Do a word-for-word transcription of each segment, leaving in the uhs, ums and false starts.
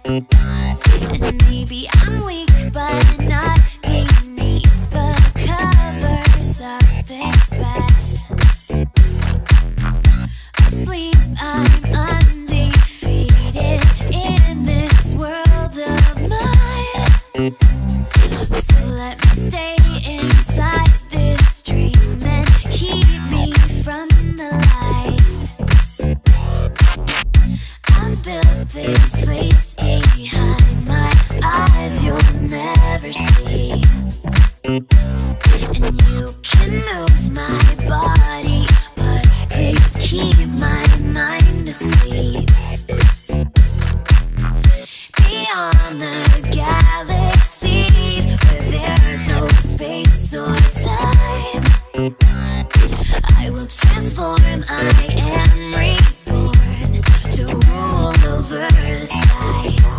And maybe I'm weak, but not beneath the covers of this bed. Asleep, I'm undefeated in this world of mine. So let me stay inside this dream and keep me from the light. I've built this place behind my eyes you'll never see. And you can move my body, but please keep my mind asleep. Beyond the galaxies, where there's no space or time, I will transform, I am reborn to rule over the skies.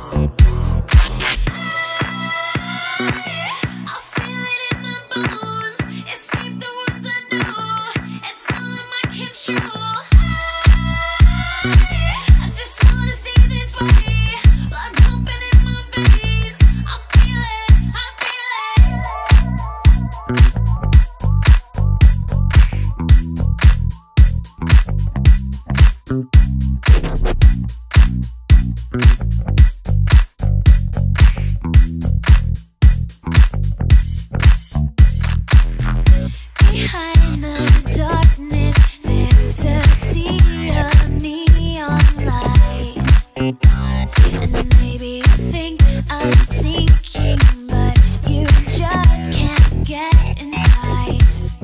I'll feel it in my bones, escape the world I know, it's all in my control. I just wanna stay this way, blood pumping in my veins. I feel it, I feel it. Behind the darkness, there's a sea of neon light. And maybe you think I'm sinking, but you just can't get inside.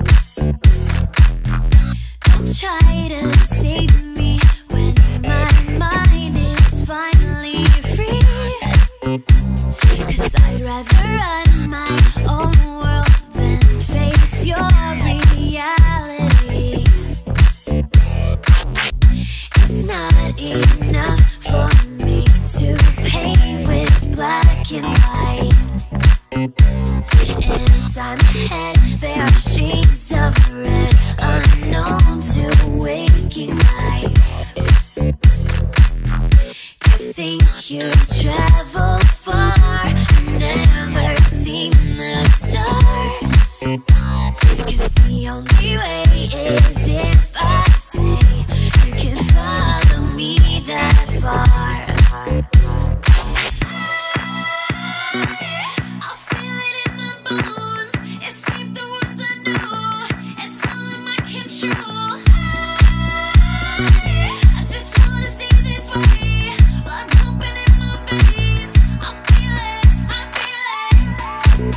Don't try to save me when my mind is finally free. 'Cause I'd rather run my own world than face your reality. It's not enough for me to paint with black and white. Inside my head there are shades of red, unknown to waking life. You think you travel far, never seen the stars. 'Cause the only way is if I say you can follow me that far. I'll feel it in my bones, escape the world I know, it's all in my control. I just wanna stay this way, blood pumping in my veins. I feel it, I feel it.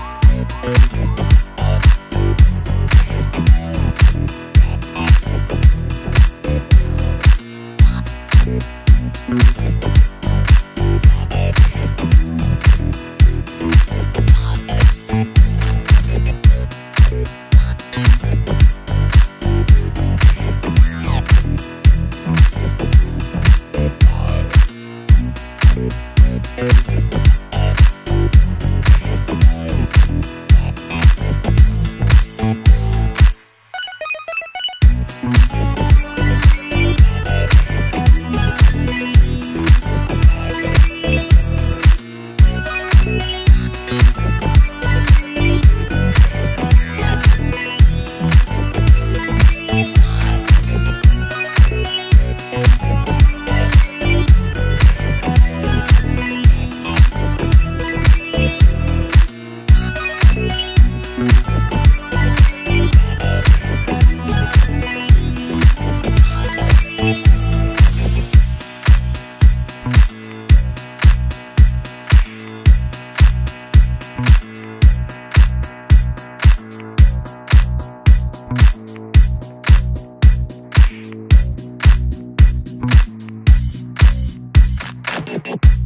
We'll be right back.